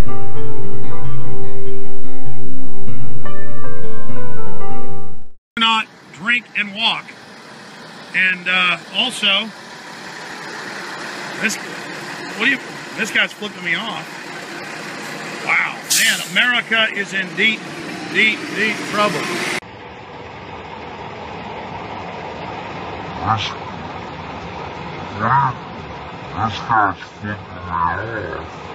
Not drink and walk. And also, this guy's flipping me off. Wow, man, America is in deep, deep, deep trouble. This guy's flipping me off.